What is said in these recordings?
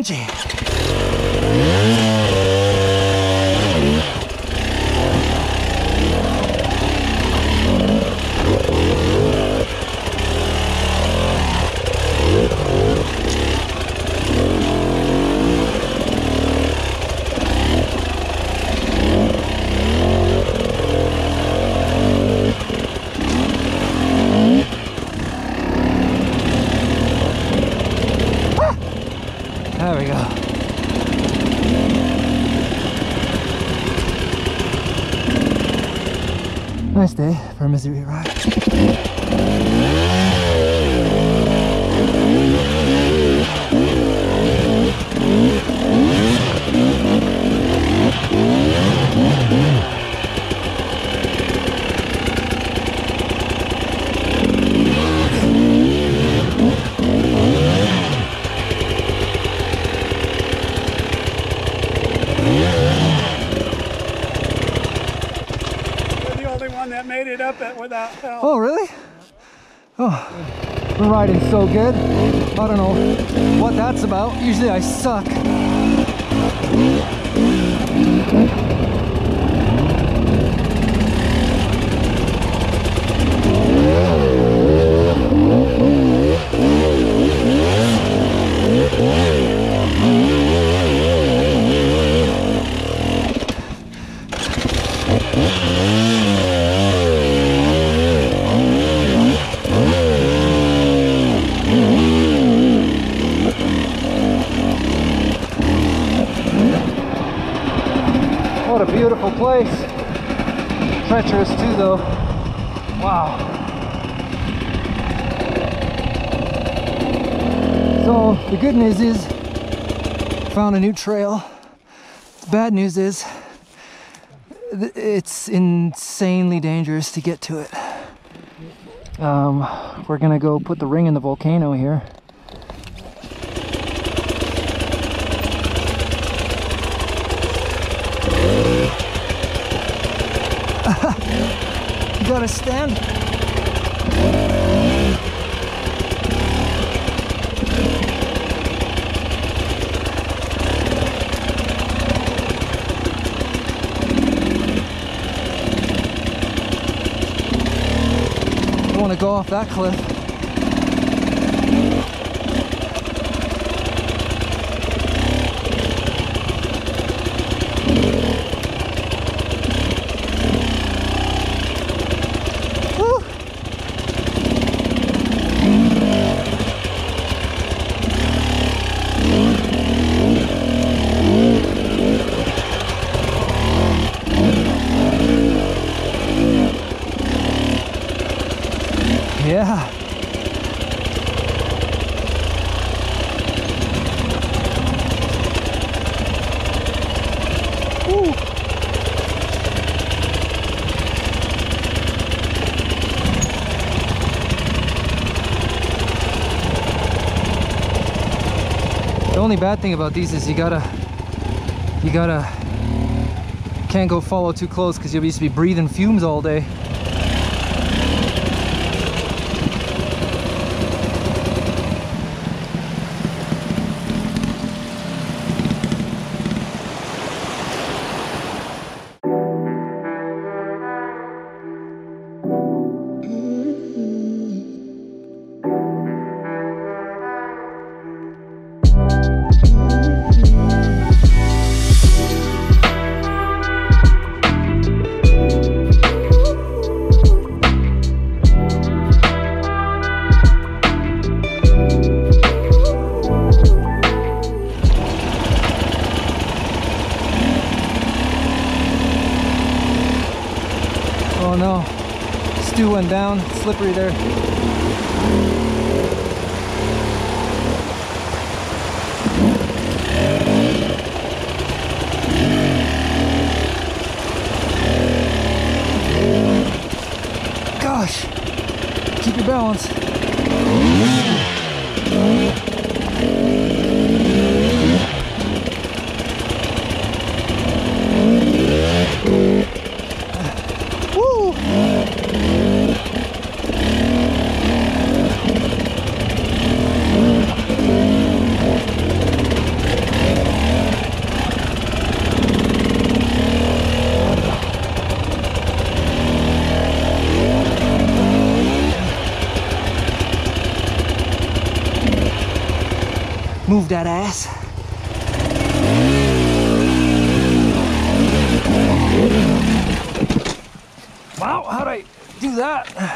punchy. There we go. Nice day for a Missouri ride. That made it up without help. Oh, really? Oh, the riding's so good. I don't know what that's about. Usually I suck. What a beautiful place. Treacherous too though. Wow. So the good news is found a new trail. The bad news is it's insanely dangerous to get to it. We're gonna go put the ring in the volcano here. You gotta stand. Don't want to go off that cliff. Yeah. Woo. The only bad thing about these is you can't go follow too close because you'll just be breathing fumes all day. Oh no, Stu went down, slippery there. Gosh, keep your balance. move that ass. Wow, how'd I do that?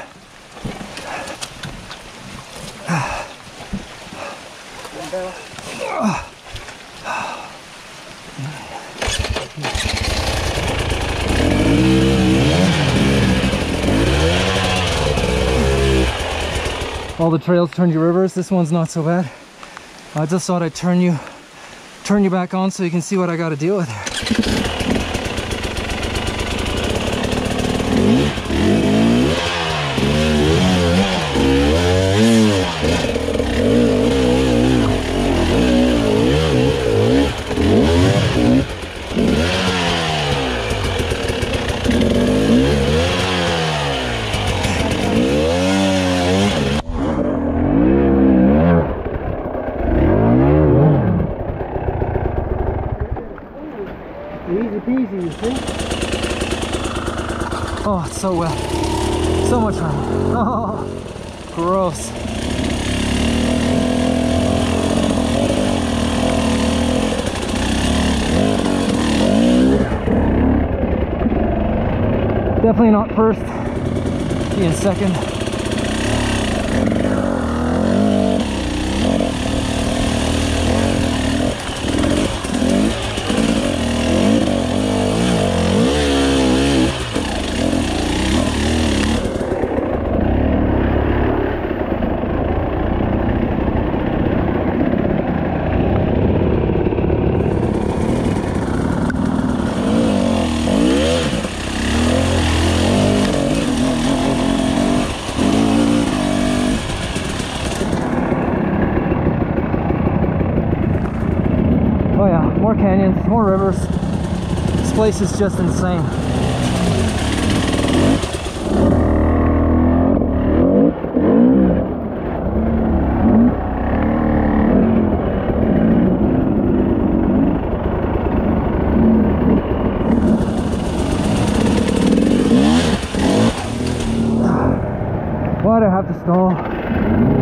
All the trails turn you rivers. This one's not so bad. I just thought I'd turn you back on so you can see what I got to deal with here. Easy peasy, you see? Oh, it's so wet. So much rain. Oh, gross. Definitely not first, being second. Oh yeah, more canyons, more rivers. This place is just insane. Why'd I have to stall?